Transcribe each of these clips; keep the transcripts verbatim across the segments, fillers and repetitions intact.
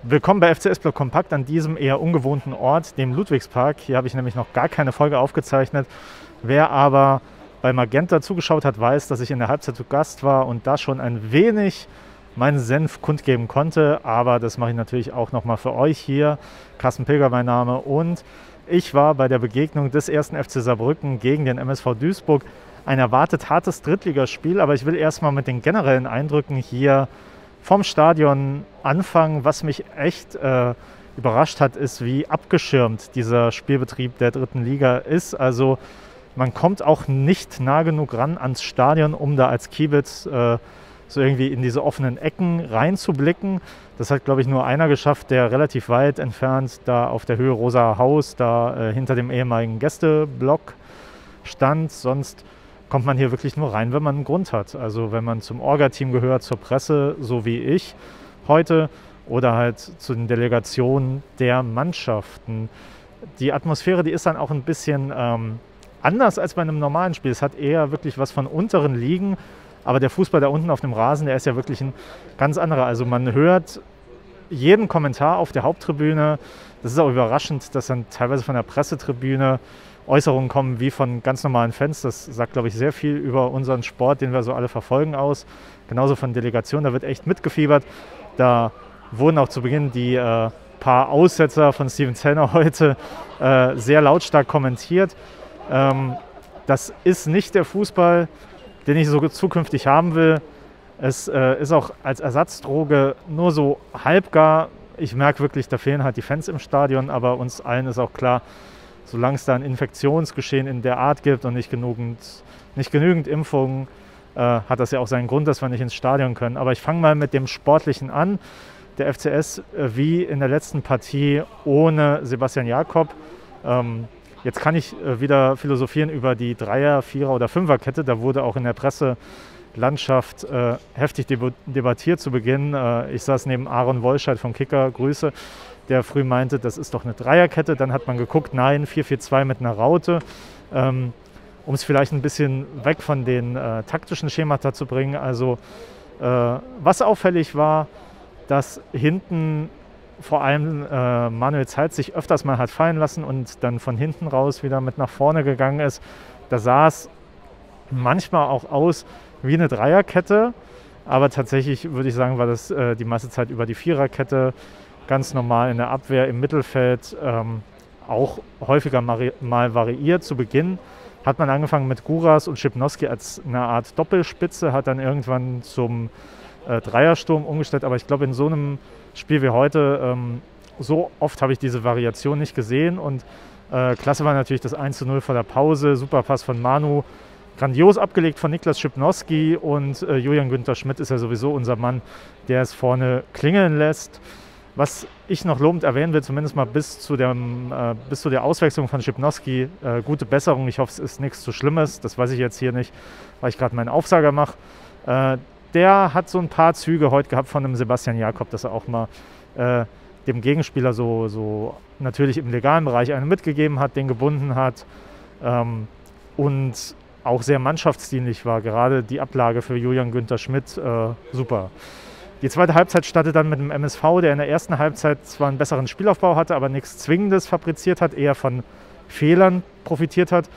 Willkommen bei F C S Block Kompakt an diesem eher ungewohnten Ort, dem Ludwigspark. Hier habe ich nämlich noch gar keine Folge aufgezeichnet. Wer aber bei Magenta zugeschaut hat, weiß, dass ich in der Halbzeit zu Gast war und da schon ein wenig meinen Senf kundgeben konnte. Aber das mache ich natürlich auch nochmal für euch hier. Carsten Pilger mein Name und ich war bei der Begegnung des ersten F C Saarbrücken gegen den M S V Duisburg. Ein erwartet hartes Drittligaspiel, aber ich will erstmal mit den generellen Eindrücken hier vom Stadion anfangen. Was mich echt äh, überrascht hat, ist, wie abgeschirmt dieser Spielbetrieb der dritten Liga ist. Also man kommt auch nicht nah genug ran ans Stadion, um da als Kiebitz äh, so irgendwie in diese offenen Ecken reinzublicken. Das hat, glaube ich, nur einer geschafft, der relativ weit entfernt da auf der Höhe Rosa Haus, da äh, hinter dem ehemaligen Gästeblock stand. Sonst kommt man hier wirklich nur rein, wenn man einen Grund hat. Also wenn man zum Orga-Team gehört, zur Presse, so wie ich heute, oder halt zu den Delegationen der Mannschaften. Die Atmosphäre, die ist dann auch ein bisschen ähm, anders als bei einem normalen Spiel. Es hat eher wirklich was von unteren Ligen, aber der Fußball da unten auf dem Rasen, der ist ja wirklich ein ganz anderer. Also man hört jeden Kommentar auf der Haupttribüne. Das ist auch überraschend, dass dann teilweise von der Pressetribüne Äußerungen kommen wie von ganz normalen Fans. Das sagt, glaube ich, sehr viel über unseren Sport, den wir so alle verfolgen, aus. Genauso von Delegationen, da wird echt mitgefiebert. Da wurden auch zu Beginn die äh, paar Aussetzer von Steven Zellner heute äh, sehr lautstark kommentiert. Ähm, das ist nicht der Fußball, den ich so zukünftig haben will. Es äh, ist auch als Ersatzdroge nur so halbgar. Ich merke wirklich, da fehlen halt die Fans im Stadion, aber uns allen ist auch klar, solange es da ein Infektionsgeschehen in der Art gibt und nicht genügend, nicht genügend Impfungen, äh, hat das ja auch seinen Grund, dass wir nicht ins Stadion können. Aber ich fange mal mit dem Sportlichen an. Der F C S, äh, wie in der letzten Partie, ohne Sebastian Jakob. Ähm, jetzt kann ich äh, wieder philosophieren über die Dreier-, Vierer- oder Fünferkette. Da wurde auch in der Presselandschaft äh, heftig deb- debattiert zu Beginn. Äh, ich saß neben Aaron Wolscheid vom Kicker, Grüße, der früh meinte, das ist doch eine Dreierkette. Dann hat man geguckt, nein, vier vier zwei mit einer Raute. Ähm, um es vielleicht ein bisschen weg von den äh, taktischen Schemata zu bringen. Also äh, was auffällig war, dass hinten vor allem äh, Manuel Zeit sich öfters mal hat fallen lassen und dann von hinten raus wieder mit nach vorne gegangen ist. Da sah es manchmal auch aus wie eine Dreierkette, aber tatsächlich würde ich sagen, war das äh, die meiste Zeit über die Viererkette. Ganz normal in der Abwehr, im Mittelfeld, ähm, auch häufiger mal variiert. Zu Beginn hat man angefangen mit Guras und Schipnowski als eine Art Doppelspitze, hat dann irgendwann zum äh, Dreiersturm umgestellt. Aber ich glaube, in so einem Spiel wie heute, ähm, so oft habe ich diese Variation nicht gesehen. Und äh, klasse war natürlich das eins zu null vor der Pause, super Pass von Manu, grandios abgelegt von Niklas Schipnowski und äh, Julian Günther Schmidt ist ja sowieso unser Mann, der es vorne klingeln lässt. Was ich noch lobend erwähnen will, zumindest mal bis zu, dem, äh, bis zu der Auswechslung von Schipnowski, äh, gute Besserung. Ich hoffe, es ist nichts zu Schlimmes. Das weiß ich jetzt hier nicht, weil ich gerade meinen Aufsager mache. Äh, der hat so ein paar Züge heute gehabt von einem Sebastian Jakob, dass er auch mal äh, dem Gegenspieler so, so natürlich im legalen Bereich einen mitgegeben hat, den gebunden hat ähm, und auch sehr mannschaftsdienlich war. Gerade die Ablage für Julian Günther Schmidt, äh, super. Die zweite Halbzeit startet dann mit dem M S V, der in der ersten Halbzeit zwar einen besseren Spielaufbau hatte, aber nichts Zwingendes fabriziert hat, eher von Fehlern profitiert hat.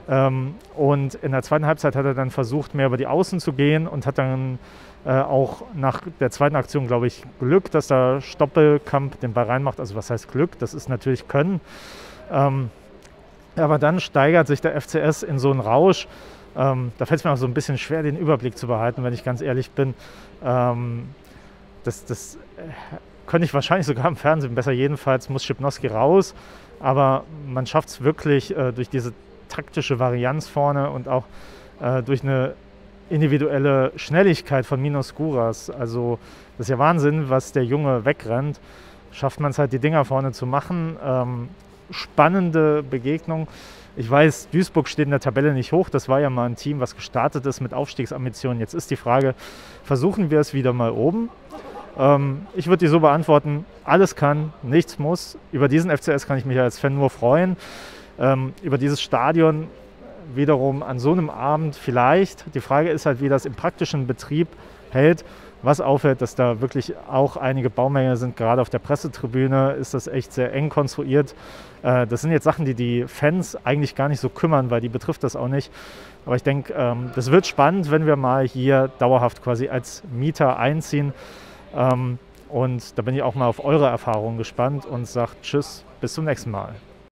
Und in der zweiten Halbzeit hat er dann versucht, mehr über die Außen zu gehen und hat dann auch nach der zweiten Aktion, glaube ich, Glück, dass der Stoppelkamp den Ball reinmacht. Also was heißt Glück? Das ist natürlich Können. Aber dann steigert sich der F C S in so einen Rausch. Da fällt es mir auch so ein bisschen schwer, den Überblick zu behalten, wenn ich ganz ehrlich bin. Das, das könnte ich wahrscheinlich sogar im Fernsehen besser. Jedenfalls muss Schipnowski raus. Aber man schafft es wirklich äh, durch diese taktische Varianz vorne und auch äh, durch eine individuelle Schnelligkeit von Minos Guras. Also das ist ja Wahnsinn, was der Junge wegrennt. Schafft man es halt, die Dinger vorne zu machen. Ähm, spannende Begegnung. Ich weiß, Duisburg steht in der Tabelle nicht hoch. Das war ja mal ein Team, was gestartet ist mit Aufstiegsambitionen. Jetzt ist die Frage, versuchen wir es wieder mal oben? Ähm, ich würde die so beantworten, alles kann, nichts muss. Über diesen F C S kann ich mich als Fan nur freuen. Ähm, über dieses Stadion wiederum an so einem Abend vielleicht. Die Frage ist halt, wie das im praktischen Betrieb hält Was auffällt, dass da wirklich auch einige Baumängel sind. Gerade auf der Pressetribüne ist das echt sehr eng konstruiert. Äh, das sind jetzt Sachen, die die Fans eigentlich gar nicht so kümmern, weil die betrifft das auch nicht. Aber ich denke, ähm, das wird spannend, wenn wir mal hier dauerhaft quasi als Mieter einziehen. Ähm, und da bin ich auch mal auf eure Erfahrungen gespannt und sage Tschüss, bis zum nächsten Mal.